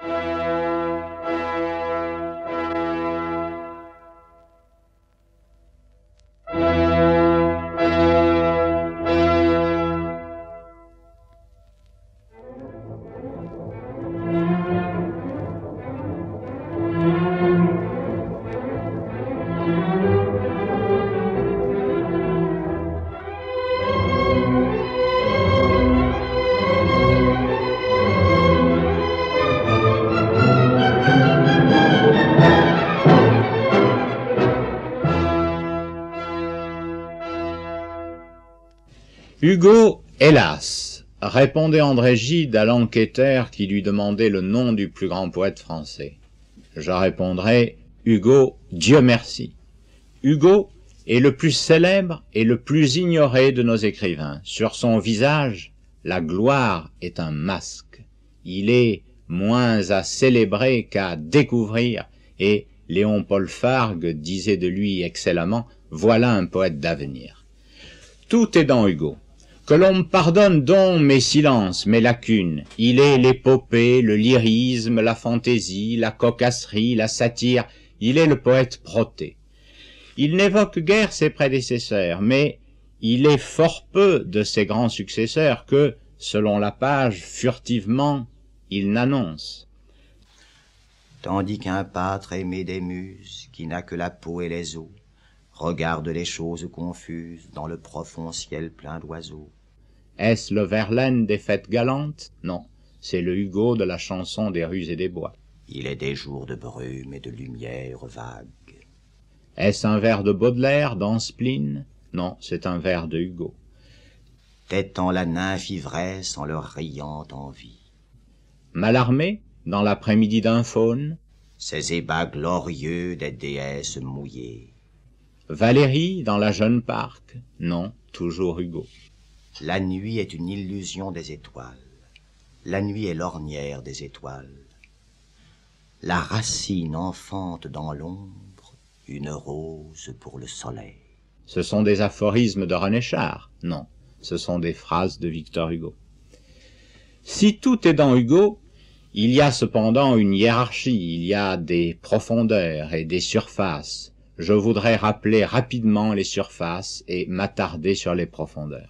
Hugo, hélas, répondait André Gide à l'enquêteur qui lui demandait le nom du plus grand poète français. Je répondrai, Hugo, Dieu merci. Hugo est le plus célèbre et le plus ignoré de nos écrivains. Sur son visage, la gloire est un masque. Il est moins à célébrer qu'à découvrir, et Léon-Paul Fargue disait de lui excellemment, voilà un poète d'avenir. Tout est dans Hugo. Que l'on me pardonne donc mes silences, mes lacunes. Il est l'épopée, le lyrisme, la fantaisie, la cocasserie, la satire. Il est le poète Proté. Il n'évoque guère ses prédécesseurs, mais il est fort peu de ses grands successeurs que, selon la page, furtivement, il n'annonce. Tandis qu'un pâtre aimé des muses, qui n'a que la peau et les os, regarde les choses confuses dans le profond ciel plein d'oiseaux. Est-ce le Verlaine des fêtes galantes? Non, c'est le Hugo de la chanson des rues et des bois. Il est des jours de brume et de lumière vague. Est-ce un vers de Baudelaire dans Spleen? Non, c'est un vers de Hugo. Tétant la nymphe ivresse en leur riant envie. Mallarmé, dans l'après-midi d'un faune? Ces ébats glorieux des déesses mouillées. Valérie, dans la jeune parc? Non, toujours Hugo. La nuit est une illusion des étoiles. La nuit est l'ornière des étoiles. La racine enfante dans l'ombre une rose pour le soleil. Ce sont des aphorismes de René Char? Non, ce sont des phrases de Victor Hugo. Si tout est dans Hugo, il y a cependant une hiérarchie, il y a des profondeurs et des surfaces. Je voudrais rappeler rapidement les surfaces et m'attarder sur les profondeurs.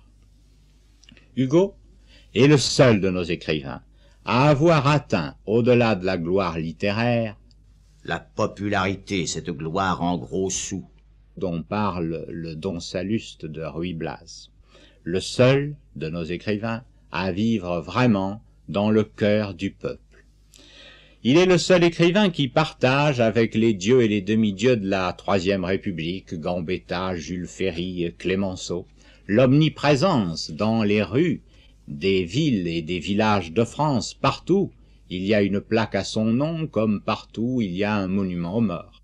Hugo est le seul de nos écrivains à avoir atteint, au-delà de la gloire littéraire, la popularité, cette gloire en gros sous, dont parle le Don Salluste de Ruy Blas. Le seul de nos écrivains à vivre vraiment dans le cœur du peuple. Il est le seul écrivain qui partage avec les dieux et les demi-dieux de la Troisième République, Gambetta, Jules Ferry, Clémenceau, l'omniprésence dans les rues des villes et des villages de France. Partout, il y a une plaque à son nom, comme partout il y a un monument aux morts.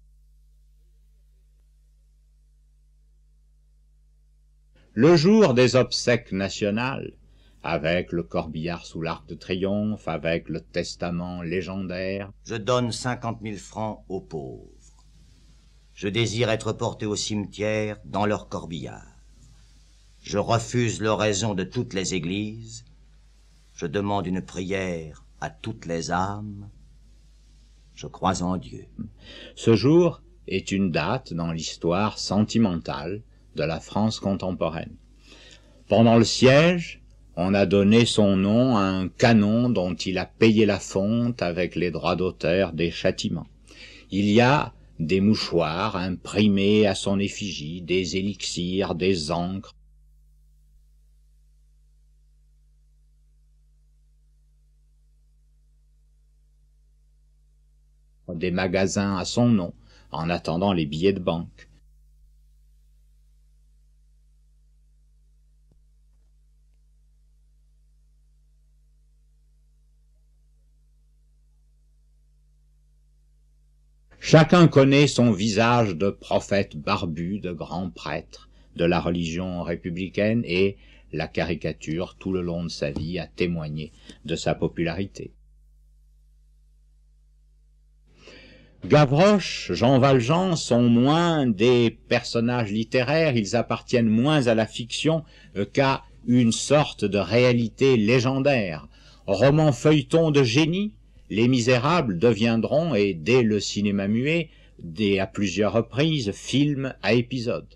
Le jour des obsèques nationales, avec le corbillard sous l'arc de triomphe, avec le testament légendaire. Je donne 50 000 francs aux pauvres. Je désire être porté au cimetière dans leur corbillard. Je refuse l'oraison de toutes les églises. Je demande une prière à toutes les âmes. Je crois en Dieu. Ce jour est une date dans l'histoire sentimentale de la France contemporaine. Pendant le siège, on a donné son nom à un canon dont il a payé la fonte avec les droits d'auteur des châtiments. Il y a des mouchoirs imprimés à son effigie, des élixirs, des encres. Des magasins à son nom, en attendant les billets de banque. Chacun connaît son visage de prophète barbu, de grand prêtre de la religion républicaine, et la caricature tout le long de sa vie a témoigné de sa popularité. Gavroche, Jean Valjean sont moins des personnages littéraires, ils appartiennent moins à la fiction qu'à une sorte de réalité légendaire. Roman feuilleton de génie, Les Misérables deviendront, et dès le cinéma muet, à plusieurs reprises, films à épisodes.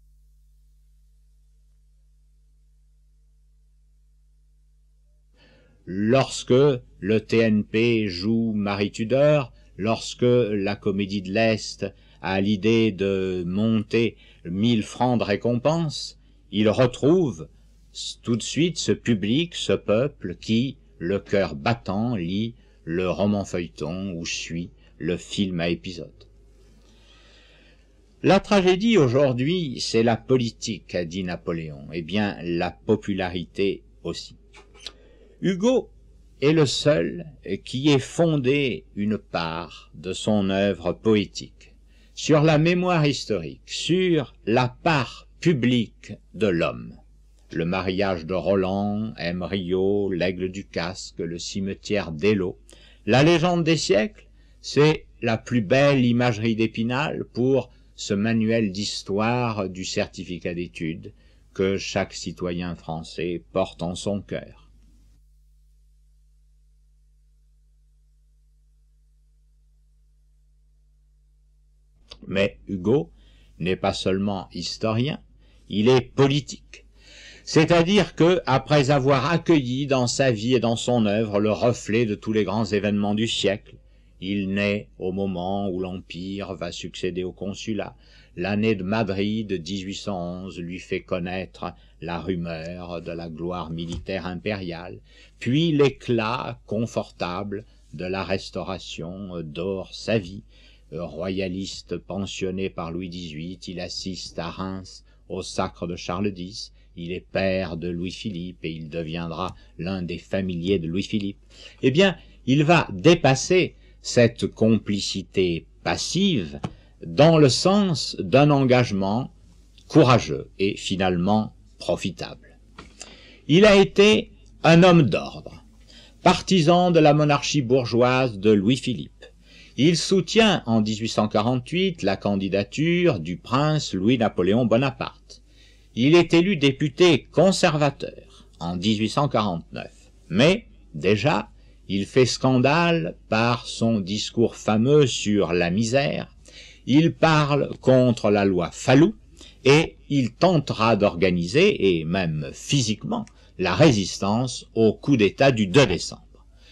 Lorsque le TNP joue Marie Tudor, lorsque la Comédie de l'Est a l'idée de monter 1000 francs de récompense, il retrouve tout de suite ce public, ce peuple qui, le cœur battant, lit le roman feuilleton ou suit le film à épisodes. La tragédie aujourd'hui, c'est la politique, a dit Napoléon, et bien la popularité aussi. Hugo est le seul qui ait fondé une part de son œuvre poétique sur la mémoire historique, sur la part publique de l'homme. Le mariage de Roland, M. Rio, l'aigle du casque, le cimetière d'Eylau. La légende des siècles, c'est la plus belle imagerie d'Épinal pour ce manuel d'histoire du certificat d'études que chaque citoyen français porte en son cœur. Mais Hugo n'est pas seulement historien, il est politique. C'est-à-dire que, après avoir accueilli dans sa vie et dans son œuvre le reflet de tous les grands événements du siècle, il naît au moment où l'Empire va succéder au Consulat. L'année de Madrid de 1811 lui fait connaître la rumeur de la gloire militaire impériale, puis l'éclat confortable de la Restauration dore sa vie. Royaliste pensionné par Louis XVIII, il assiste à Reims au sacre de Charles X, il est père de Louis-Philippe et il deviendra l'un des familiers de Louis-Philippe. Eh bien, il va dépasser cette complicité passive dans le sens d'un engagement courageux et finalement profitable. Il a été un homme d'ordre, partisan de la monarchie bourgeoise de Louis-Philippe. Il soutient en 1848 la candidature du prince Louis-Napoléon Bonaparte. Il est élu député conservateur en 1849, mais déjà il fait scandale par son discours fameux sur la misère, il parle contre la loi Fallou et il tentera d'organiser, et même physiquement, la résistance au coup d'État du 2 décembre.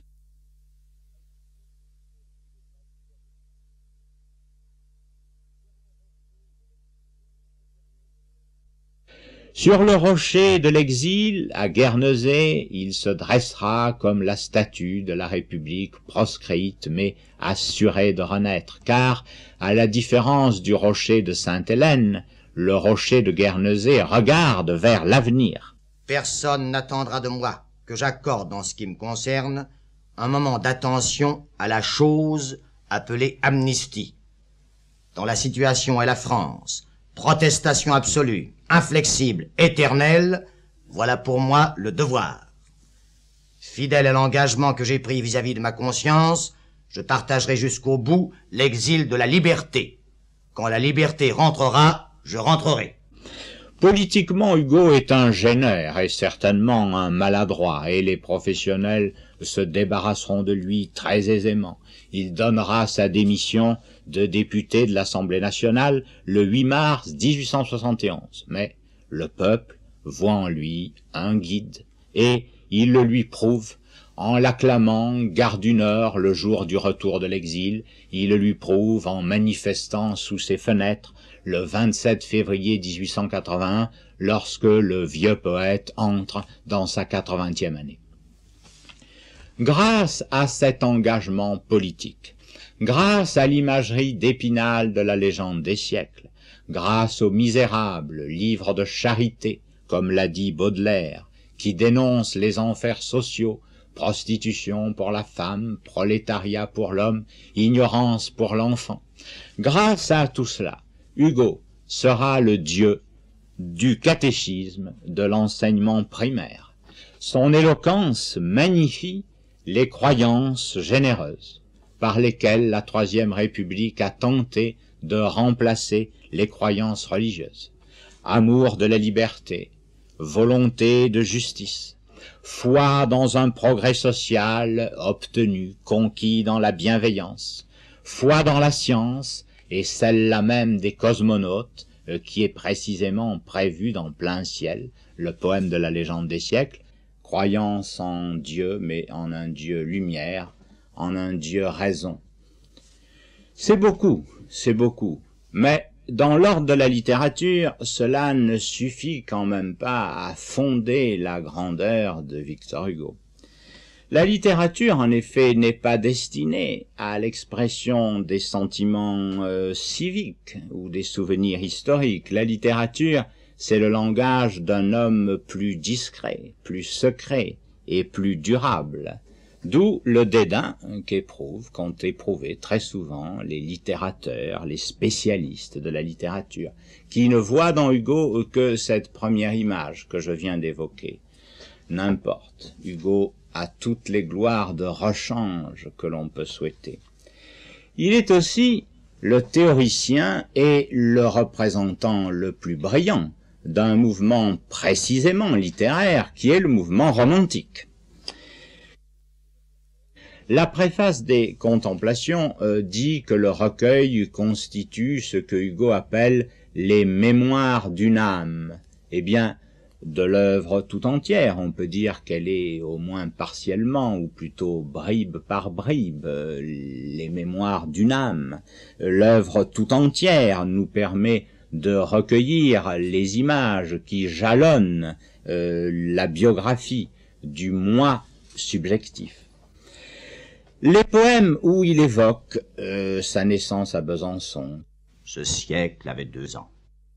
Sur le rocher de l'exil, à Guernesey, il se dressera comme la statue de la République proscrite mais assurée de renaître, car, à la différence du rocher de Sainte-Hélène, le rocher de Guernesey regarde vers l'avenir. Personne n'attendra de moi que j'accorde, en ce qui me concerne, un moment d'attention à la chose appelée amnistie. Dans la situation est la France, protestation absolue, inflexible, éternelle, voilà pour moi le devoir. Fidèle à l'engagement que j'ai pris vis-à-vis de ma conscience, je partagerai jusqu'au bout l'exil de la liberté. Quand la liberté rentrera, je rentrerai. Politiquement, Hugo est un gêneur et certainement un maladroit, et les professionnels se débarrasseront de lui très aisément. Il donnera sa démission de député de l'Assemblée nationale le 8 mars 1871. Mais le peuple voit en lui un guide, et il le lui prouve en l'acclamant gare du Nord le jour du retour de l'exil. Il le lui prouve en manifestant sous ses fenêtres le 27 février 1881, lorsque le vieux poète entre dans sa 80e année. Grâce à cet engagement politique, grâce à l'imagerie d'Épinal de la légende des siècles, grâce aux Misérables, livre de charité, comme l'a dit Baudelaire, qui dénonce les enfers sociaux, prostitution pour la femme, prolétariat pour l'homme, ignorance pour l'enfant. Grâce à tout cela, Hugo sera le dieu du catéchisme, de l'enseignement primaire. Son éloquence magnifie les croyances généreuses par lesquelles la Troisième République a tenté de remplacer les croyances religieuses. Amour de la liberté, volonté de justice, foi dans un progrès social obtenu, conquis dans la bienveillance, foi dans la science, et celle-là même des cosmonautes, qui est précisément prévue dans Plein ciel, le poème de la légende des siècles, croyance en Dieu, mais en un Dieu lumière, en un Dieu raison. C'est beaucoup, mais dans l'ordre de la littérature, cela ne suffit quand même pas à fonder la grandeur de Victor Hugo. La littérature, en effet, n'est pas destinée à l'expression des sentiments civiques ou des souvenirs historiques. La littérature, c'est le langage d'un homme plus discret, plus secret et plus durable. D'où le dédain qu'ont éprouvé très souvent les littérateurs, les spécialistes de la littérature, qui ne voient dans Hugo que cette première image que je viens d'évoquer. N'importe, Hugo a toutes les gloires de rechange que l'on peut souhaiter. Il est aussi le théoricien et le représentant le plus brillant d'un mouvement précisément littéraire qui est le mouvement romantique. La préface des Contemplations dit que le recueil constitue ce que Hugo appelle les mémoires d'une âme. Eh bien, de l'œuvre tout entière, on peut dire qu'elle est au moins partiellement, ou plutôt bribe par bribe, les mémoires d'une âme. L'œuvre tout entière nous permet de recueillir les images qui jalonnent la biographie du moi subjectif. Les poèmes où il évoque sa naissance à Besançon. Ce siècle avait 2 ans.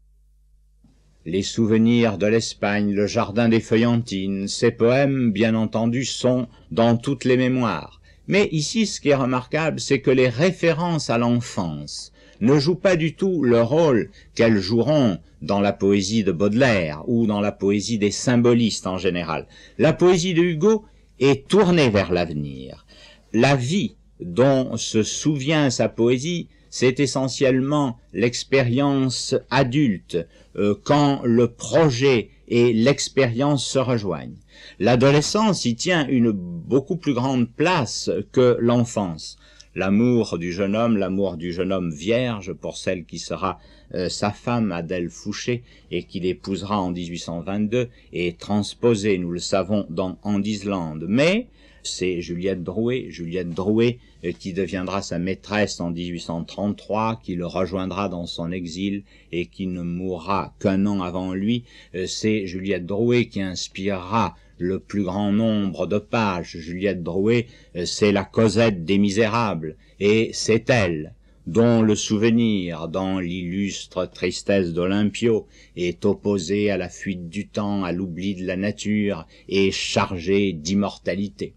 Les souvenirs de l'Espagne, le jardin des feuillantines, ces poèmes, bien entendu, sont dans toutes les mémoires. Mais ici, ce qui est remarquable, c'est que les références à l'enfance ne jouent pas du tout le rôle qu'elles joueront dans la poésie de Baudelaire ou dans la poésie des symbolistes en général. La poésie de Hugo est tournée vers l'avenir. La vie dont se souvient sa poésie, c'est essentiellement l'expérience adulte, quand le projet et l'expérience se rejoignent. L'adolescence y tient une beaucoup plus grande place que l'enfance. L'amour du jeune homme vierge pour celle qui sera sa femme, Adèle Fouché, et qu'il épousera en 1822, est transposé, nous le savons, dans En d'Islande. Mais c'est Juliette Drouet qui deviendra sa maîtresse en 1833, qui le rejoindra dans son exil et qui ne mourra qu'1 an avant lui. C'est Juliette Drouet qui inspirera le plus grand nombre de pages. Juliette Drouet, c'est la Cosette des Misérables, et c'est elle dont le souvenir, dans l'illustre tristesse d'Olympio, est opposé à la fuite du temps, à l'oubli de la nature, et chargé d'immortalité.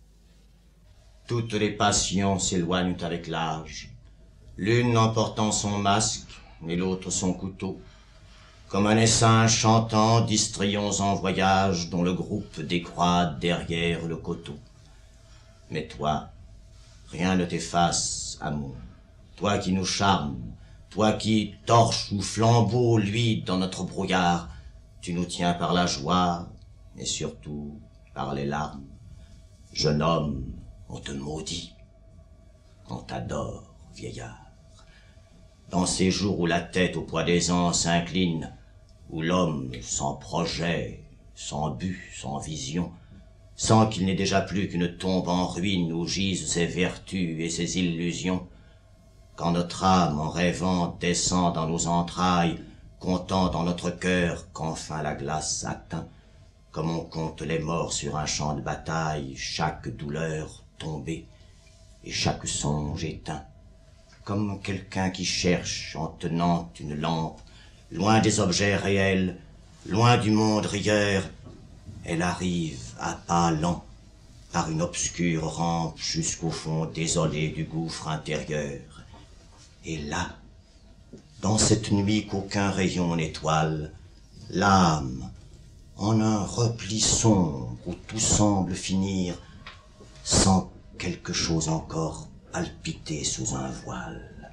Toutes les passions s'éloignent avec l'âge, l'une emportant son masque et l'autre son couteau. Comme un essaim chantant d'histrions en voyage dont le groupe décroît derrière le coteau. Mais toi, rien ne t'efface, amour, toi qui nous charmes, toi qui, torche ou flambeau, luit dans notre brouillard, tu nous tiens par la joie et surtout par les larmes. Jeune homme, on te maudit, on t'adore, vieillard. Dans ces jours où la tête au poids des ans s'incline, où l'homme, sans projet, sans but, sans vision, sent qu'il n'est déjà plus qu'une tombe en ruine où gisent ses vertus et ses illusions, quand notre âme, en rêvant, descend dans nos entrailles, comptant dans notre cœur qu'enfin la glace atteint, comme on compte les morts sur un champ de bataille, chaque douleur tombée et chaque songe éteint, comme quelqu'un qui cherche en tenant une lampe, loin des objets réels, loin du monde rieur, elle arrive à pas lents, par une obscure rampe jusqu'au fond désolé du gouffre intérieur. Et là, dans cette nuit qu'aucun rayon n'étoile, l'âme, en un repli sombre où tout semble finir, sent quelque chose encore palpiter sous un voile.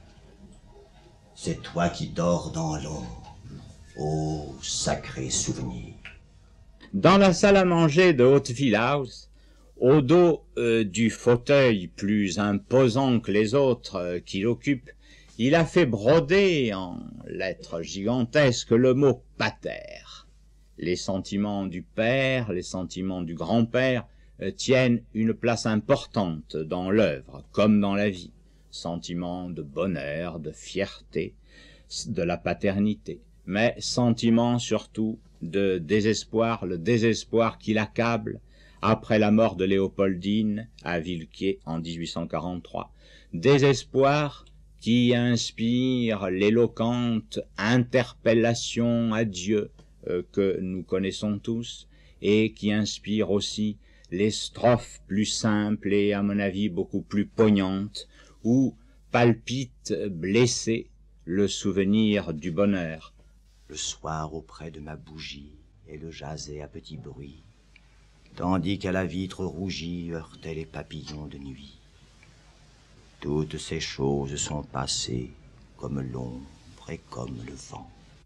C'est toi qui dors dans l'ombre, ô sacré souvenir. Dans la salle à manger de Hauteville-House, au dos du fauteuil plus imposant que les autres qu'il occupe, il a fait broder en lettres gigantesques le mot « pater ». Les sentiments du père, les sentiments du grand-père tiennent une place importante dans l'œuvre comme dans la vie. Sentiments de bonheur, de fierté, de la paternité, mais sentiments surtout de désespoir, le désespoir qui l'accable après la mort de Léopoldine à Villequier en 1843. Désespoir qui inspire l'éloquente interpellation à Dieu que nous connaissons tous et qui inspire aussi les strophes plus simples et à mon avis beaucoup plus poignantes où palpite blessé le souvenir du bonheur. Le soir auprès de ma bougie, elle jasait à petit bruit, tandis qu'à la vitre rougie heurtaient les papillons de nuit. Toutes ces choses sont passées comme l'ombre et comme le vent.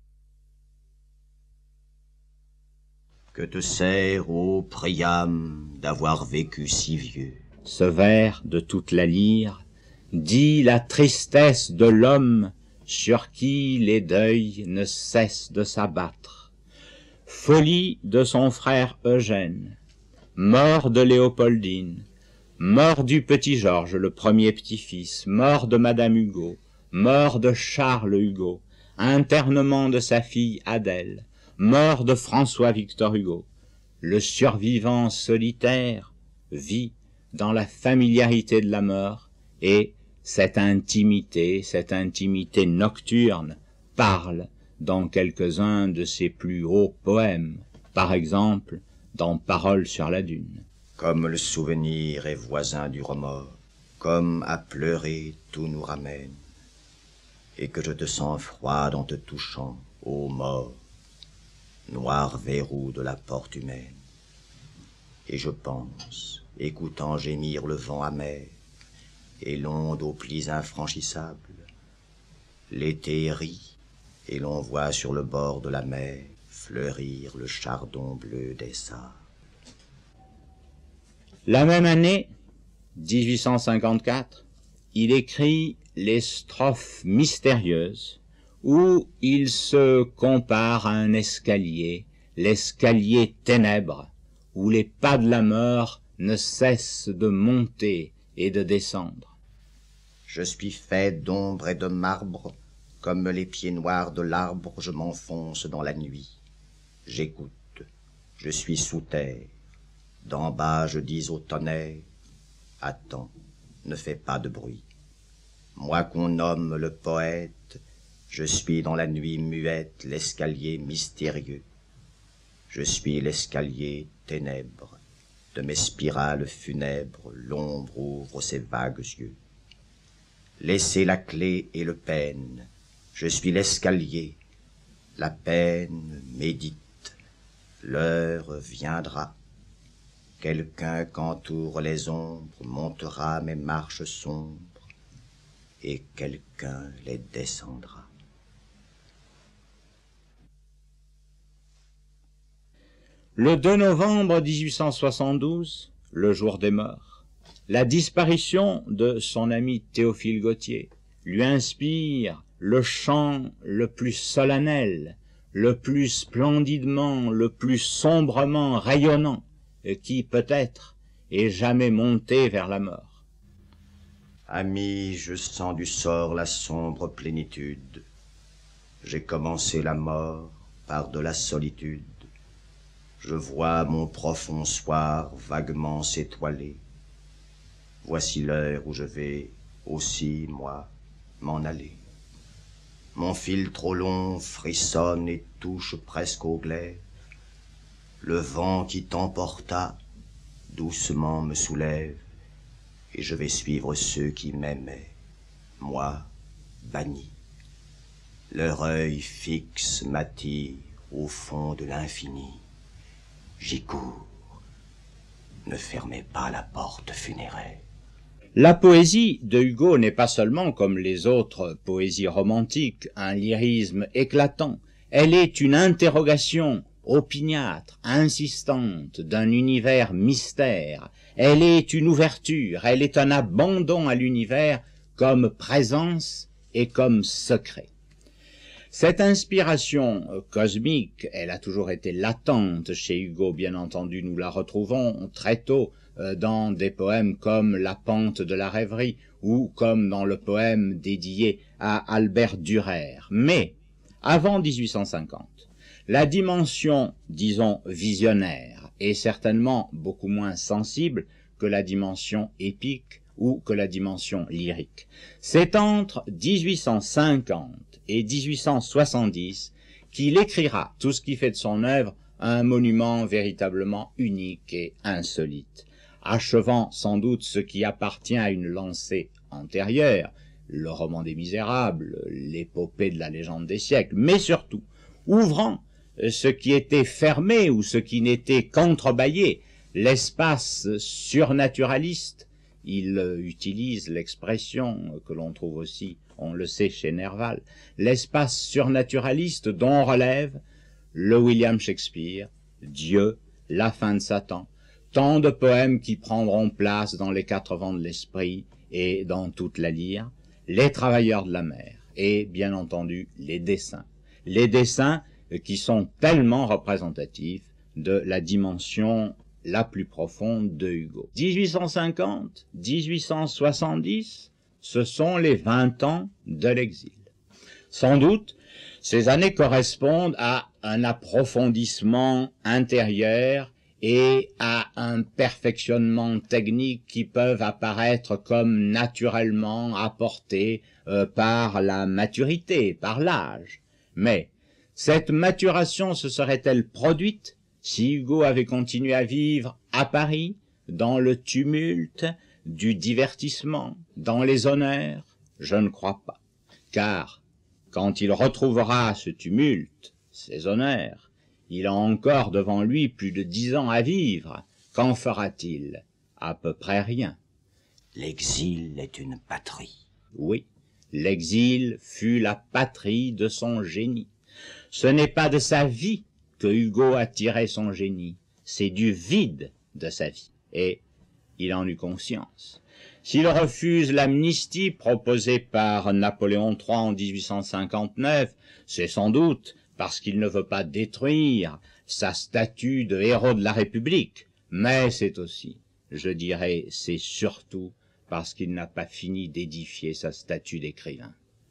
Que te sert, ô Priam, d'avoir vécu si vieux? Ce vers de toute la lyre dit la tristesse de l'homme sur qui les deuils ne cessent de s'abattre. Folie de son frère Eugène, mort de Léopoldine, mort du petit Georges, le premier petit-fils, mort de Madame Hugo, mort de Charles Hugo, internement de sa fille Adèle, mort de François-Victor Hugo. Le survivant solitaire vit dans la familiarité de la mort et cette intimité nocturne parle dans quelques-uns de ses plus hauts poèmes, par exemple dans Paroles sur la dune. Comme le souvenir est voisin du remords, comme à pleurer tout nous ramène, et que je te sens froide en te touchant, ô mort, noir verrou de la porte humaine. Et je pense, écoutant gémir le vent amer, et l'onde aux plis infranchissables, l'été rit, et l'on voit sur le bord de la mer fleurir le chardon bleu des sables. La même année, 1854, il écrit les strophes mystérieuses où il se compare à un escalier, l'escalier ténèbres, où les pas de la mort ne cessent de monter et de descendre. Je suis fait d'ombre et de marbre, comme les pieds noirs de l'arbre, je m'enfonce dans la nuit. J'écoute, je suis sous terre, d'en bas je dis au tonnerre, attends, ne fais pas de bruit. Moi qu'on nomme le poète, je suis dans la nuit muette l'escalier mystérieux. Je suis l'escalier ténèbres, de mes spirales funèbres, l'ombre ouvre ses vagues yeux. Laissez la clé et le pêne, je suis l'escalier, la peine médite, l'heure viendra. Quelqu'un qu'entourent les ombres montera mes marches sombres, et quelqu'un les descendra. Le 2 novembre 1872, le jour des morts, la disparition de son ami Théophile Gautier lui inspire le chant le plus solennel, le plus splendidement, le plus sombrement rayonnant qui peut-être ait jamais monté vers la mort. Ami, je sens du sort la sombre plénitude. J'ai commencé la mort par de la solitude. Je vois mon profond soir vaguement s'étoiler. Voici l'heure où je vais aussi, moi, m'en aller. Mon fil trop long frissonne et touche presque au glaive. Le vent qui t'emporta doucement me soulève, et je vais suivre ceux qui m'aimaient, moi, banni. Leur œil fixe m'attire au fond de l'infini. J'y cours, ne fermez pas la porte funéraire. La poésie de Hugo n'est pas seulement, comme les autres poésies romantiques, un lyrisme éclatant. Elle est une interrogation opiniâtre, insistante, d'un univers mystère. Elle est une ouverture, elle est un abandon à l'univers comme présence et comme secret. Cette inspiration cosmique, elle a toujours été latente chez Hugo, bien entendu. Nous la retrouvons très tôt dans des poèmes comme La pente de la rêverie ou comme dans le poème dédié à Albert Dürer. Mais, avant 1850, la dimension, disons, visionnaire est certainement beaucoup moins sensible que la dimension épique ou que la dimension lyrique. C'est entre 1850 et 1870 qu'il écrira tout ce qui fait de son œuvre un monument véritablement unique et insolite, achevant sans doute ce qui appartient à une lancée antérieure, le roman des Misérables, l'épopée de la légende des siècles, mais surtout ouvrant ce qui était fermé ou ce qui n'était qu'entrebâillé, l'espace surnaturaliste. Il utilise l'expression que l'on trouve aussi, on le sait, chez Nerval, l'espace surnaturaliste dont relève le William Shakespeare, Dieu, la fin de Satan, tant de poèmes qui prendront place dans les quatre vents de l'esprit et dans toute la lyre, les travailleurs de la mer et, bien entendu, les dessins. Les dessins qui sont tellement représentatifs de la dimension la plus profonde de Hugo. 1850, 1870, ce sont les 20 ans de l'exil. Sans doute, ces années correspondent à un approfondissement intérieur et à un perfectionnement technique qui peuvent apparaître comme naturellement apportés par la maturité, par l'âge. Mais cette maturation se serait-elle produite si Hugo avait continué à vivre à Paris, dans le tumulte du divertissement, dans les honneurs? Je ne crois pas, car quand il retrouvera ce tumulte, ces honneurs, il a encore devant lui plus de 10 ans à vivre. Qu'en fera-t-il? À peu près rien. L'exil est une patrie. Oui, l'exil fut la patrie de son génie. Ce n'est pas de sa vie que Hugo a tiré son génie, c'est du vide de sa vie, et il en eut conscience. S'il refuse l'amnistie proposée par Napoléon III en 1859, c'est sans doute parce qu'il ne veut pas détruire sa statue de héros de la République, mais c'est aussi, je dirais, c'est surtout parce qu'il n'a pas fini d'édifier sa statue d'écrivain.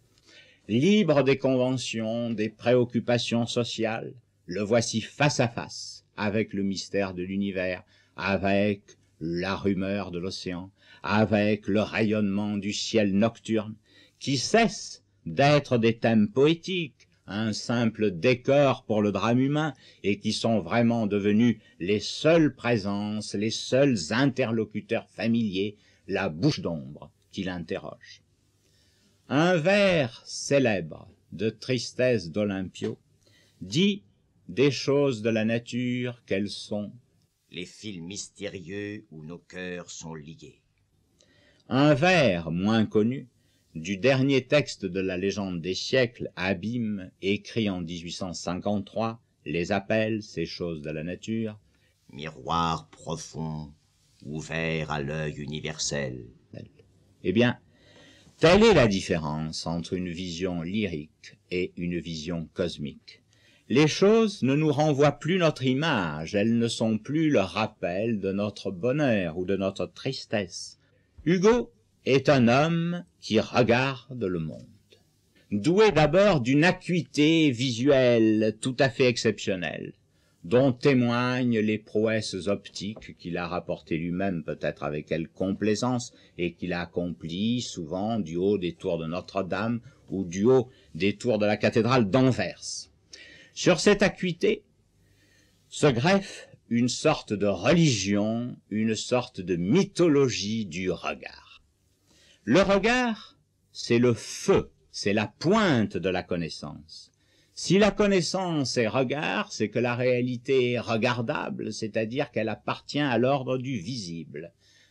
Libre des conventions, des préoccupations sociales, le voici face à face avec le mystère de l'univers, avec la rumeur de l'océan, avec le rayonnement du ciel nocturne, qui cesse d'être des thèmes poétiques, un simple décor pour le drame humain, et qui sont vraiment devenus les seules présences, les seuls interlocuteurs familiers, la bouche d'ombre qui l'interroge. Un vers célèbre de Tristesse d'Olympio dit des choses de la nature qu'elles sont les fils mystérieux où nos cœurs sont liés. Un vers moins connu du dernier texte de la légende des siècles, Abîme, écrit en 1853, les appelle, ces choses de la nature, miroir profond, ouvert à l'œil universel. Eh bien, telle est la différence entre une vision lyrique et une vision cosmique. Les choses ne nous renvoient plus notre image, elles ne sont plus le rappel de notre bonheur ou de notre tristesse. Hugo est un homme qui regarde le monde. Doué d'abord d'une acuité visuelle tout à fait exceptionnelle, dont témoignent les prouesses optiques qu'il a rapportées lui-même peut-être avec quelle complaisance et qu'il a accompli souvent du haut des tours de Notre-Dame ou du haut des tours de la cathédrale d'Anvers. Sur cette acuité se greffe une sorte de religion, une sorte de mythologie du regard. Le regard, c'est le feu, c'est la pointe de la connaissance. Si la connaissance est regard, c'est que la réalité est regardable, c'est-à-dire qu'elle appartient à l'ordre du visible.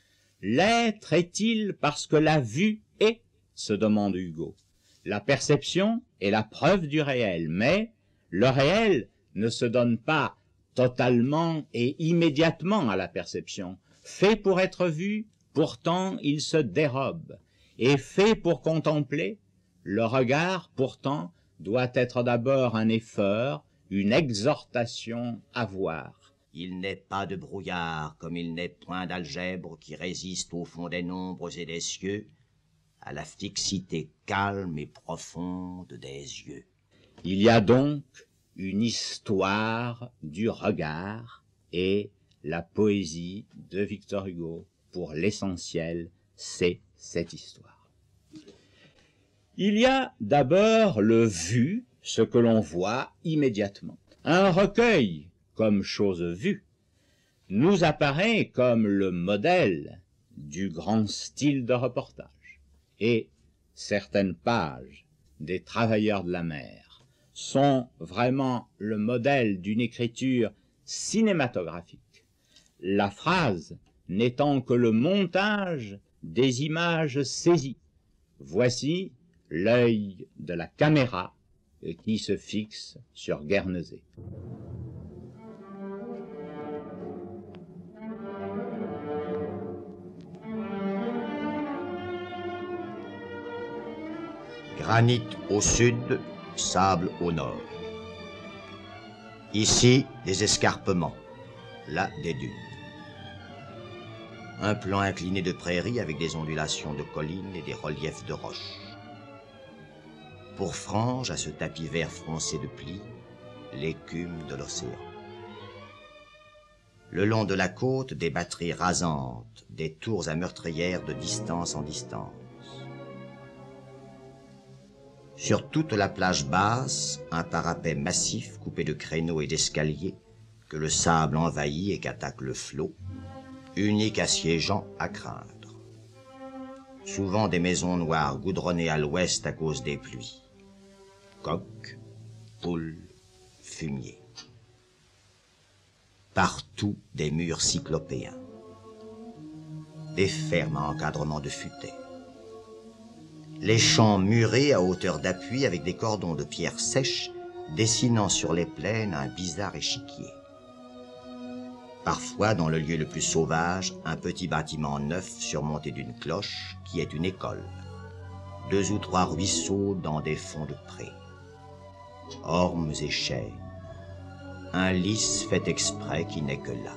L'être est-il parce que la vue est, se demande Hugo. La perception est la preuve du réel, mais le réel ne se donne pas totalement et immédiatement à la perception. Fait pour être vu, pourtant il se dérobe, et fait pour contempler, le regard pourtant doit être d'abord un effort, une exhortation à voir. Il n'est pas de brouillard, comme il n'est point d'algèbre qui résiste au fond des nombres et des cieux, à la fixité calme et profonde des yeux. Il y a donc une histoire du regard, et la poésie de Victor Hugo, pour l'essentiel, c'est cette histoire. Il y a d'abord le vu, ce que l'on voit immédiatement. Un recueil, comme chose vue, nous apparaît comme le modèle du grand style de reportage. Et certaines pages des Travailleurs de la mer sont vraiment le modèle d'une écriture cinématographique. La phrase n'étant que le montage des images saisies. Voici l'œil de la caméra qui se fixe sur Guernesey. Granit au sud, sable au nord. Ici, des escarpements, là, des dunes. Un plan incliné de prairies avec des ondulations de collines et des reliefs de roches. Pour frange à ce tapis vert froncé de plis, l'écume de l'océan. Le long de la côte, des batteries rasantes, des tours à meurtrières de distance en distance. Sur toute la plage basse, un parapet massif coupé de créneaux et d'escaliers que le sable envahit et qu'attaque le flot, unique assiégeant à craindre. Souvent des maisons noires goudronnées à l'ouest à cause des pluies. Coqs, poules, fumier. Partout des murs cyclopéens. Des fermes à encadrement de futaies. Les champs murés à hauteur d'appui avec des cordons de pierres sèches dessinant sur les plaines un bizarre échiquier. Parfois, dans le lieu le plus sauvage, un petit bâtiment neuf surmonté d'une cloche qui est une école. 2 ou 3 ruisseaux dans des fonds de prés. Ormes et chênes. Un lys fait exprès qui n'est que là.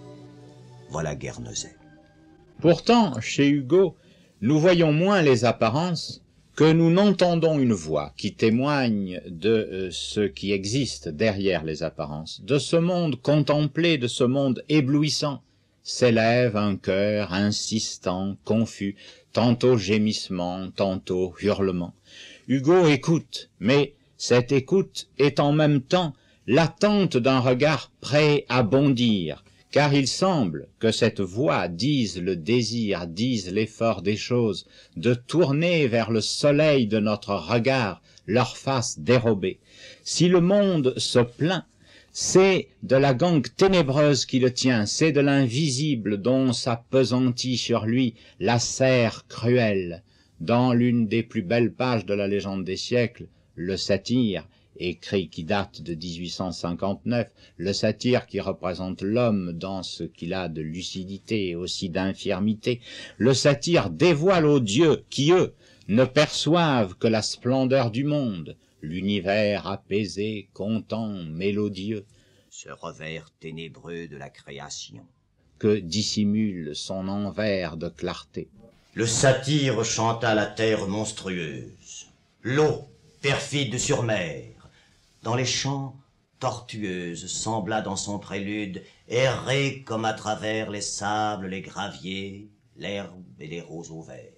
Voilà Guernesey. Pourtant, chez Hugo, nous voyons moins les apparences que nous n'entendons une voix qui témoigne de ce qui existe derrière les apparences. De ce monde contemplé, de ce monde éblouissant, s'élève un cœur insistant, confus, tantôt gémissement, tantôt hurlement. Hugo écoute, mais cette écoute est en même temps l'attente d'un regard prêt à bondir, car il semble que cette voix dise le désir, dise l'effort des choses, de tourner vers le soleil de notre regard leur face dérobée. Si le monde se plaint, c'est de la gangue ténébreuse qui le tient, c'est de l'invisible dont s'appesantit sur lui la serre cruelle. Dans l'une des plus belles pages de la légende des siècles, le satyre, écrit qui date de 1859, le satyre qui représente l'homme dans ce qu'il a de lucidité et aussi d'infirmité, le satyre dévoile aux dieux qui, eux, ne perçoivent que la splendeur du monde, l'univers apaisé, content, mélodieux, Ce revers ténébreux de la création. Que dissimule son envers de clarté. Le satyre chanta la terre monstrueuse, l'eau, perfide sur mer. Dans les champs, tortueuse, sembla dans son prélude errer comme à travers les sables, les graviers, l'herbe et les roseaux verts.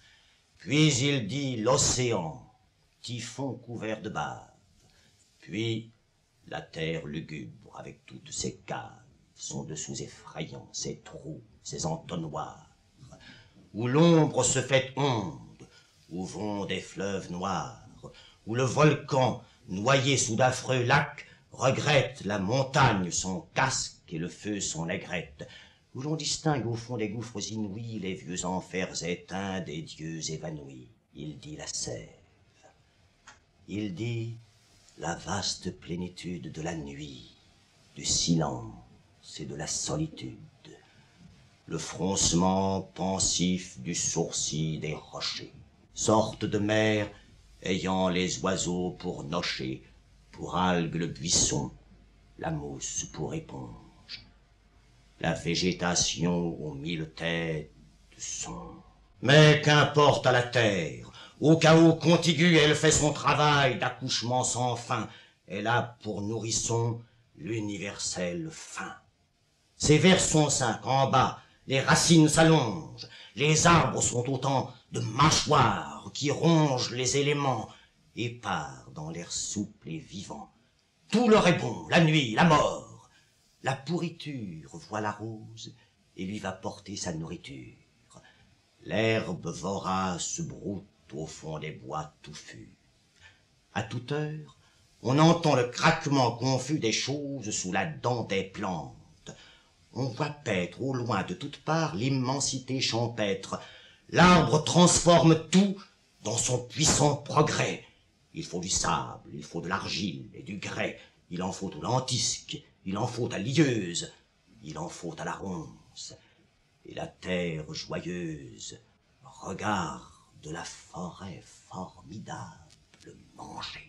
Puis il dit l'océan, typhon couvert de bave. Puis la terre lugubre avec toutes ses caves, son dessous effrayant, ses trous, ses entonnoirs, où l'ombre se fait onde, où vont des fleuves noirs, où le volcan, noyé sous d'affreux lacs, regrette la montagne son casque et le feu son aigrette, où l'on distingue au fond des gouffres inouïs les vieux enfers éteints des dieux évanouis. Il dit la sève. Il dit la vaste plénitude de la nuit, du silence et de la solitude, le froncement pensif du sourcil des rochers, sorte de mer ayant les oiseaux pour nocher, pour algues le buisson, la mousse pour éponge, la végétation aux mille têtes sont. Mais qu'importe à la terre, au chaos contigu, elle fait son travail d'accouchement sans fin. Elle a pour nourrisson l'universel fin. Ses vers sont cinq, en bas, les racines s'allongent, les arbres sont autant de mâchoires qui rongent les éléments, épars dans l'air souple et vivant. Tout leur est bon, la nuit, la mort. La pourriture voit la rose et lui va porter sa nourriture. L'herbe vorace broute au fond des bois touffus. À toute heure, on entend le craquement confus des choses sous la dent des plantes. On voit paître au loin de toutes parts l'immensité champêtre. L'arbre transforme tout dans son puissant progrès. Il faut du sable, il faut de l'argile et du grès. Il en faut au lentisque, il en faut à l'ieuse, il en faut à la ronce. Et la terre joyeuse regarde la forêt formidable manger.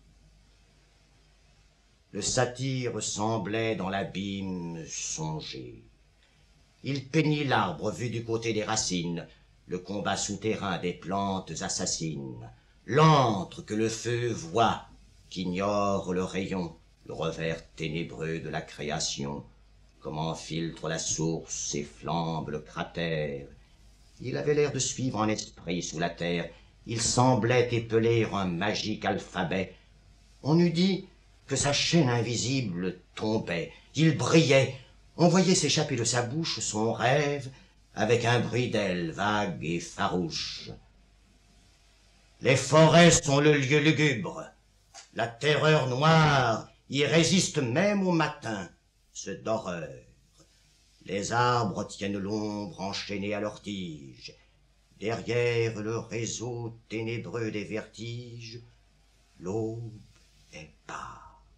Le satyre semblait dans l'abîme songer. Il peignit l'arbre vu du côté des racines, le combat souterrain des plantes assassines, l'antre que le feu voit, qu'ignore le rayon, le revers ténébreux de la création, comment filtre la source et flambe le cratère. Il avait l'air de suivre en esprit sous la terre, il semblait épeler un magique alphabet. On eût dit que sa chaîne invisible tombait, il brillait, on voyait s'échapper de sa bouche son rêve avec un bruit d'ailes vague et farouche. Les forêts sont le lieu lugubre, la terreur noire y résiste même au matin, ce d'horreur. Les arbres tiennent l'ombre enchaînée à leurs tiges. Derrière le réseau ténébreux des vertiges, l'aube est bas.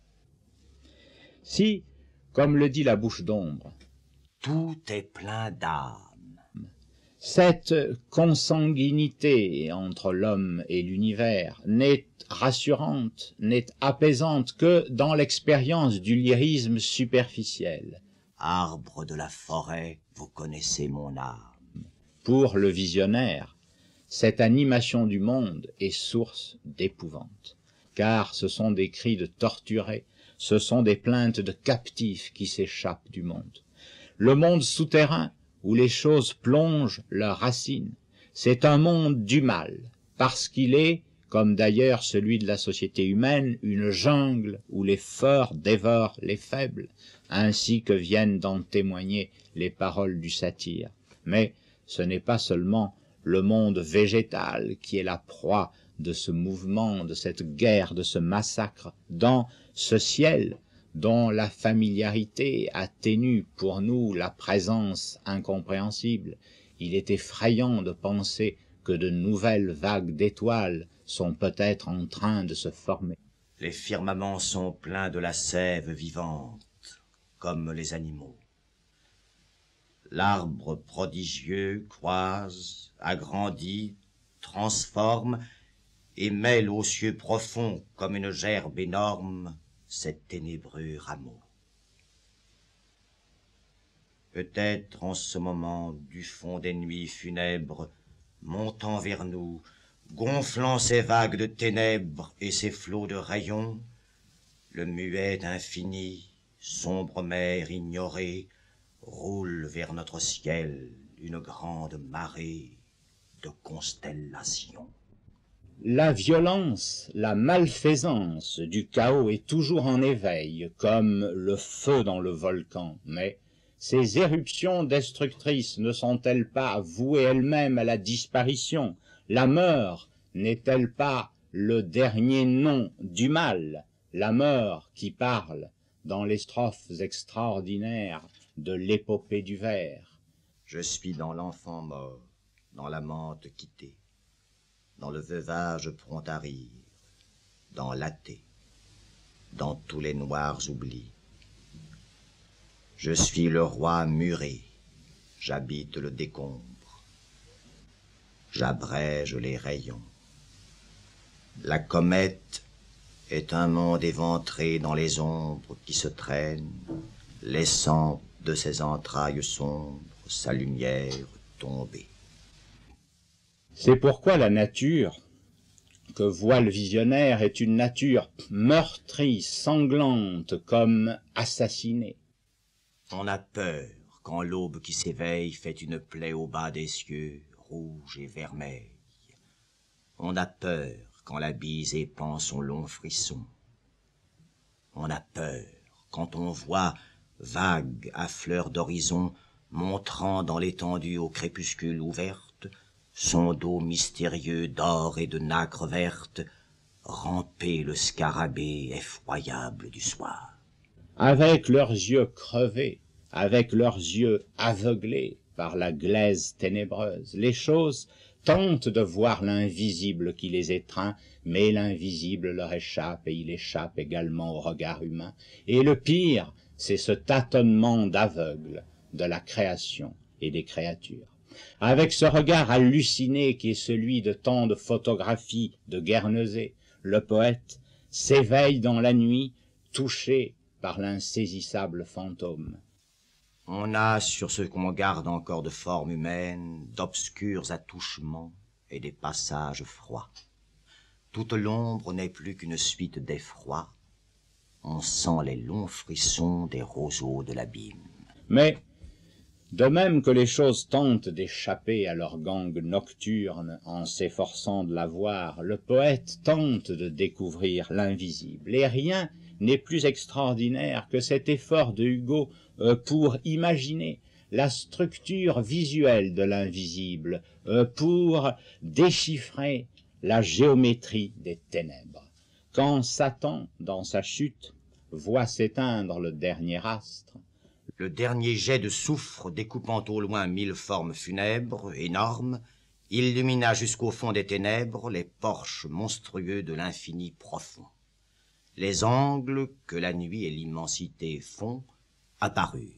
Si, comme le dit la bouche d'ombre, tout est plein d'âme. Cette consanguinité entre l'homme et l'univers n'est rassurante, n'est apaisante que dans l'expérience du lyrisme superficiel. Arbre de la forêt, vous connaissez mon âme. Pour le visionnaire, cette animation du monde est source d'épouvante, car ce sont des cris de torturés, ce sont des plaintes de captifs qui s'échappent du monde. Le monde souterrain, où les choses plongent leurs racines, c'est un monde du mal, parce qu'il est, comme d'ailleurs celui de la société humaine, une jungle où les forts dévorent les faibles, ainsi que viennent d'en témoigner les paroles du satyre. Mais ce n'est pas seulement le monde végétal qui est la proie de ce mouvement, de cette guerre, de ce massacre. Dans ce ciel dont la familiarité atténue pour nous la présence incompréhensible, il est effrayant de penser que de nouvelles vagues d'étoiles sont peut-être en train de se former. Les firmaments sont pleins de la sève vivante, comme les animaux. L'arbre prodigieux croise, agrandit, transforme et mêle aux cieux profonds comme une gerbe énorme ces ténébreux rameaux. Peut-être en ce moment du fond des nuits funèbres, montant vers nous, gonflant ses vagues de ténèbres et ses flots de rayons, le muet infini, sombre mer ignorée, roule vers notre ciel une grande marée de constellations. La violence, la malfaisance du chaos est toujours en éveil, comme le feu dans le volcan, mais ces éruptions destructrices ne sont-elles pas vouées elles-mêmes à la disparition? La mort n'est-elle pas le dernier nom du mal? La mort qui parle dans les strophes extraordinaires de l'épopée du ver. Je suis dans l'enfant mort, dans la menthe quittée, dans le veuvage prompt à rire, dans l'athée, dans tous les noirs oublis. Je suis le roi muré, j'habite le décombre, j'abrège les rayons. La comète est un monde éventré dans les ombres qui se traînent, laissant de ses entrailles sombres sa lumière tomber. C'est pourquoi la nature que voit le visionnaire est une nature meurtrie, sanglante, comme assassinée. On a peur quand l'aube qui s'éveille fait une plaie au bas des cieux, rouge et vermeille. On a peur quand la bise épand son long frisson. On a peur quand on voit, vague à fleur d'horizon, montrant dans l'étendue au crépuscule ouverte, son dos mystérieux d'or et de nacre verte, ramper le scarabée effroyable du soir. Avec leurs yeux crevés, avec leurs yeux aveuglés par la glaise ténébreuse, les choses tentent de voir l'invisible qui les étreint, mais l'invisible leur échappe et il échappe également au regard humain. Et le pire, c'est ce tâtonnement d'aveugle de la création et des créatures. Avec ce regard halluciné qui est celui de tant de photographies de Guernesey, le poète s'éveille dans la nuit, touché par l'insaisissable fantôme. On a sur ce qu'on garde encore de forme humaine d'obscurs attouchements et des passages froids. Toute l'ombre n'est plus qu'une suite d'effrois. On sent les longs frissons des roseaux de l'abîme. Mais, de même que les choses tentent d'échapper à leur gangue nocturne en s'efforçant de la voir, le poète tente de découvrir l'invisible. Et rien n'est plus extraordinaire que cet effort de Hugo pour imaginer la structure visuelle de l'invisible, pour déchiffrer la géométrie des ténèbres. Quand Satan, dans sa chute, voit s'éteindre le dernier astre, le dernier jet de soufre découpant au loin 1000 formes funèbres, énormes, illumina jusqu'au fond des ténèbres les porches monstrueux de l'infini profond. Les angles que la nuit et l'immensité font apparurent.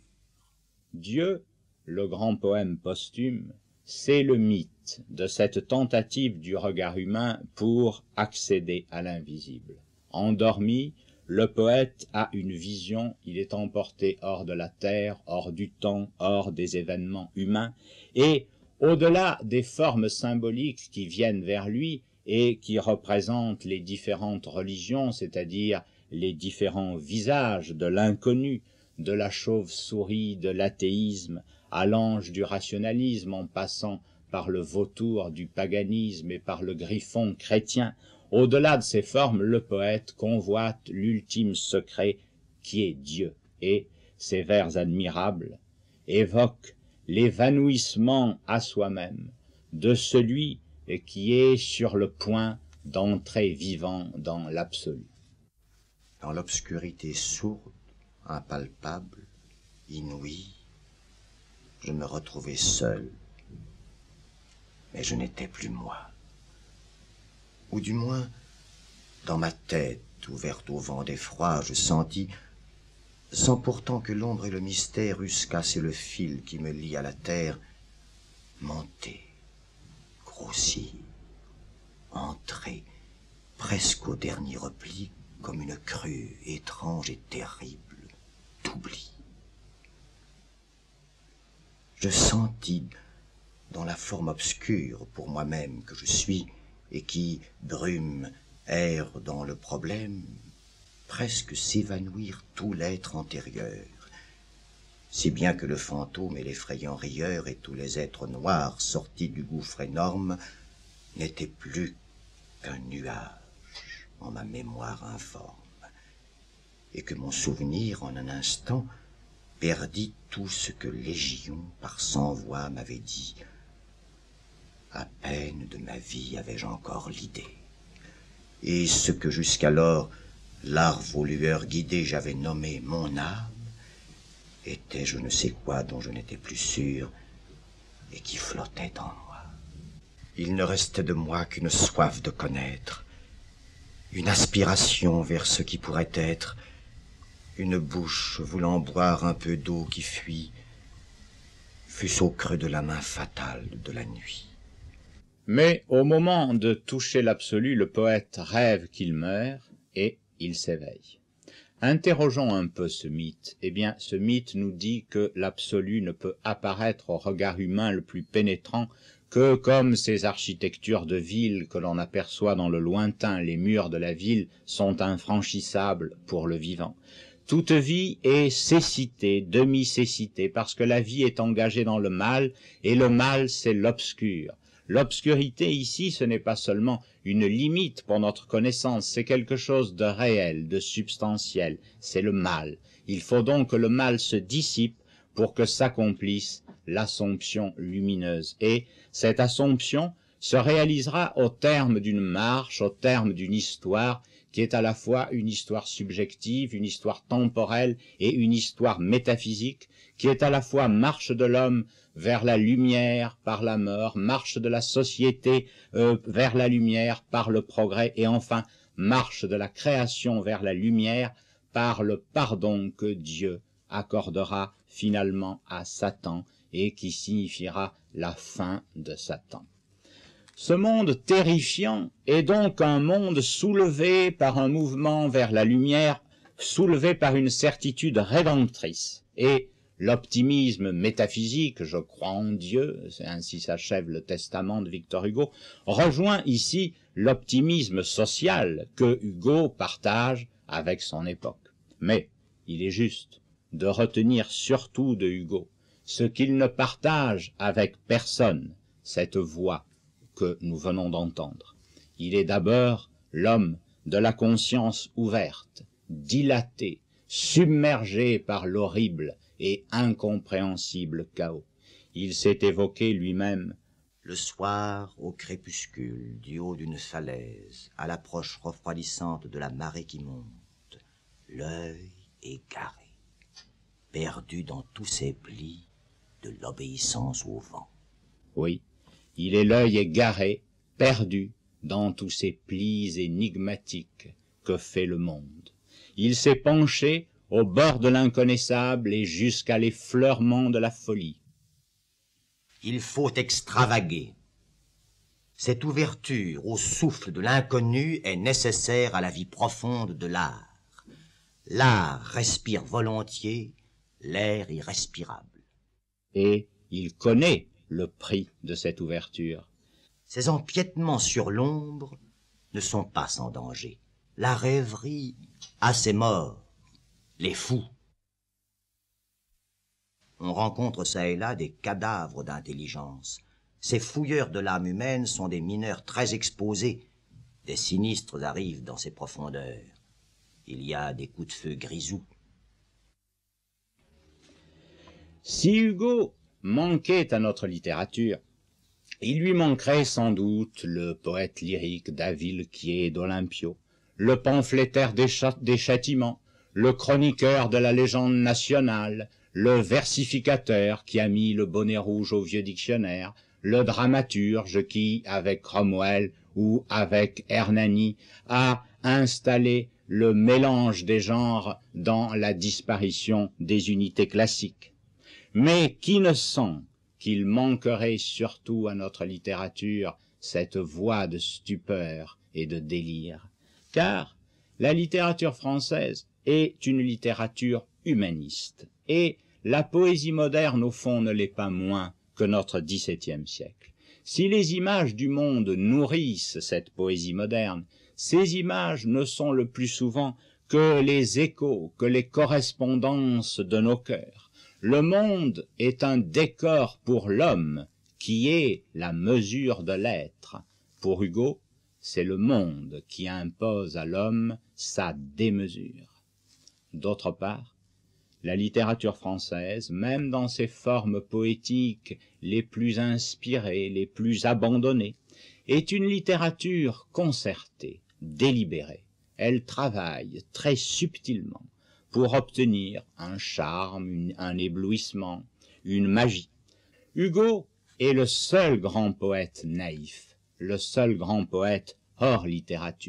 Dieu, le grand poème posthume, c'est le mythe de cette tentative du regard humain pour accéder à l'invisible. Endormi, le poète a une vision, il est emporté hors de la terre, hors du temps, hors des événements humains, et au-delà des formes symboliques qui viennent vers lui et qui représentent les différentes religions, c'est-à-dire les différents visages de l'inconnu, de la chauve-souris de l'athéisme à l'ange du rationalisme, en passant par le vautour du paganisme et par le griffon chrétien. Au-delà de ces formes, le poète convoite l'ultime secret qui est Dieu, et ses vers admirables évoquent l'évanouissement à soi-même de celui qui est sur le point d'entrer vivant dans l'absolu. Dans l'obscurité sourde, impalpable, inouïe, je me retrouvais seul, mais je n'étais plus moi. Ou du moins, dans ma tête, ouverte au vent d'effroi, je sentis, sans pourtant que l'ombre et le mystère eussent cassé le fil qui me lie à la terre, monter, grossir, entrer, presque au dernier repli, comme une crue étrange et terrible d'oubli. Je sentis, dans la forme obscure pour moi-même que je suis, et qui, brume, erre dans le problème, presque s'évanouir tout l'être antérieur, si bien que le fantôme et l'effrayant rieur et tous les êtres noirs sortis du gouffre énorme n'étaient plus qu'un nuage en ma mémoire informe, et que mon souvenir en un instant perdit tout ce que Légion par 100 voix m'avait dit. À peine de ma vie avais-je encore l'idée, et ce que jusqu'alors, larve aux lueurs guidées, j'avais nommé mon âme, était je ne sais quoi dont je n'étais plus sûr, et qui flottait en moi. Il ne restait de moi qu'une soif de connaître, une aspiration vers ce qui pourrait être, une bouche voulant boire un peu d'eau qui fuit, fût-ce au creux de la main fatale de la nuit. Mais au moment de toucher l'absolu, le poète rêve qu'il meurt et il s'éveille. Interrogeons un peu ce mythe. Eh bien, ce mythe nous dit que l'absolu ne peut apparaître au regard humain le plus pénétrant que comme ces architectures de ville que l'on aperçoit dans le lointain, les murs de la ville sont infranchissables pour le vivant. Toute vie est cécité, demi-cécité, parce que la vie est engagée dans le mal, et le mal, c'est l'obscur. L'obscurité ici, ce n'est pas seulement une limite pour notre connaissance, c'est quelque chose de réel, de substantiel, c'est le mal. Il faut donc que le mal se dissipe pour que s'accomplisse l'assomption lumineuse. Et cette assomption se réalisera au terme d'une marche, au terme d'une histoire qui est à la fois une histoire subjective, une histoire temporelle et une histoire métaphysique, qui est à la fois marche de l'homme vers la lumière par la mort, marche de la société vers la lumière par le progrès, et enfin marche de la création vers la lumière par le pardon que Dieu accordera finalement à Satan et qui signifiera la fin de Satan. Ce monde terrifiant est donc un monde soulevé par un mouvement vers la lumière, soulevé par une certitude rédemptrice. Et l'optimisme métaphysique, je crois en Dieu, ainsi s'achève le testament de Victor Hugo, rejoint ici l'optimisme social que Hugo partage avec son époque. Mais il est juste de retenir surtout de Hugo ce qu'il ne partage avec personne, cette voix que nous venons d'entendre. Il est d'abord l'homme de la conscience ouverte, dilatée, submergée par l'horrible et incompréhensible chaos. Il s'est évoqué lui-même le soir, au crépuscule, du haut d'une falaise, à l'approche refroidissante de la marée qui monte, l'œil égaré, perdu dans tous ses plis de l'obéissance au vent. Oui, il est l'œil égaré, perdu dans tous ces plis énigmatiques que fait le monde. Il s'est penché au bord de l'inconnaissable et jusqu'à l'effleurement de la folie. Il faut extravaguer. Cette ouverture au souffle de l'inconnu est nécessaire à la vie profonde de l'art. L'art respire volontiers l'air irrespirable. Et il connaît le prix de cette ouverture. Ces empiètements sur l'ombre ne sont pas sans danger. La rêverie a ses morts, les fous. On rencontre çà et là des cadavres d'intelligence. Ces fouilleurs de l'âme humaine sont des mineurs très exposés. Des sinistres arrivent dans ces profondeurs. Il y a des coups de feu grisous. Si Hugo manquait à notre littérature, il lui manquerait sans doute le poète lyrique d'Aville Quiet d'Olympio, le pamphlétaire des châtiments, le chroniqueur de la légende nationale, le versificateur qui a mis le bonnet rouge au vieux dictionnaire, le dramaturge qui, avec Cromwell ou avec Hernani, a installé le mélange des genres dans la disparition des unités classiques. Mais qui ne sent qu'il manquerait surtout à notre littérature cette voix de stupeur et de délire? Car la littérature française est une littérature humaniste, et la poésie moderne, au fond, ne l'est pas moins que notre XVIIe siècle. Si les images du monde nourrissent cette poésie moderne, ces images ne sont le plus souvent que les échos, que les correspondances de nos cœurs. Le monde est un décor pour l'homme, qui est la mesure de l'être. Pour Hugo, c'est le monde qui impose à l'homme sa démesure. D'autre part, la littérature française, même dans ses formes poétiques les plus inspirées, les plus abandonnées, est une littérature concertée, délibérée. Elle travaille très subtilement pour obtenir un charme, un éblouissement, une magie. Hugo est le seul grand poète naïf, le seul grand poète hors littérature,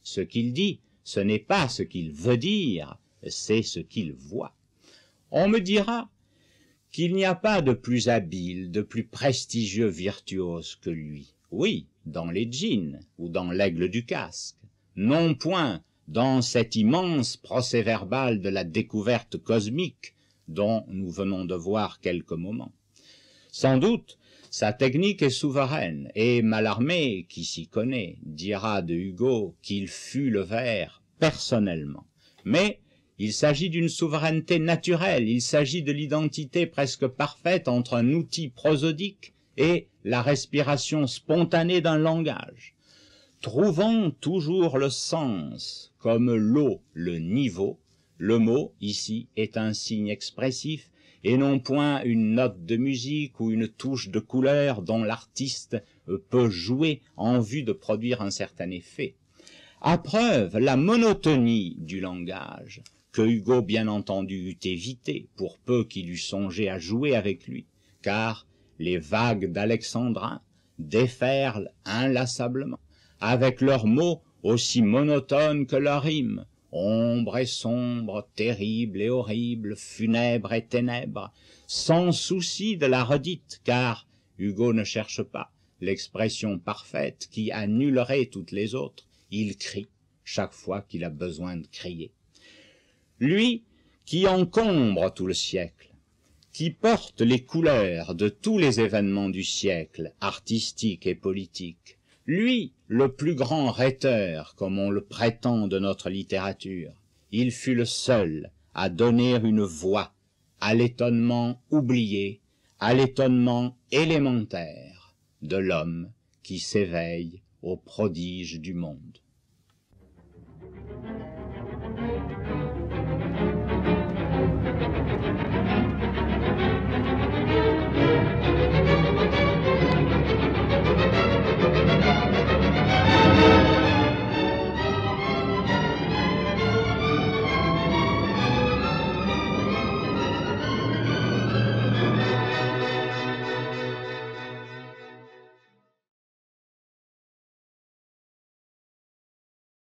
Ce qu'il dit, ce n'est pas ce qu'il veut dire, c'est ce qu'il voit. On me dira qu'il n'y a pas de plus habile, de plus prestigieux virtuose que lui. Oui, dans les djinns ou dans l'aigle du casque. Non point dans cet immense procès-verbal de la découverte cosmique dont nous venons de voir quelques moments. Sans doute, sa technique est souveraine, et Mallarmé, qui s'y connaît, dira de Hugo qu'il fut le ver personnellement. Mais il s'agit d'une souveraineté naturelle, il s'agit de l'identité presque parfaite entre un outil prosodique et la respiration spontanée d'un langage. Trouvant toujours le sens, comme l'eau le niveau, le mot, ici, est un signe expressif, et non point une note de musique ou une touche de couleur dont l'artiste peut jouer en vue de produire un certain effet. À preuve, la monotonie du langage, que Hugo bien entendu eût évité, pour peu qu'il eût songé à jouer avec lui, car les vagues d'Alexandrin déferlent inlassablement, avec leurs mots aussi monotones que leurs rimes, ombre et sombre, terrible et horrible, funèbre et ténèbres, sans souci de la redite, car Hugo ne cherche pas l'expression parfaite qui annulerait toutes les autres, il crie chaque fois qu'il a besoin de crier. Lui qui encombre tout le siècle, qui porte les couleurs de tous les événements du siècle, artistiques et politiques, lui, le plus grand rhéteur, comme on le prétend de notre littérature, il fut le seul à donner une voix à l'étonnement oublié, à l'étonnement élémentaire de l'homme qui s'éveille aux prodiges du monde.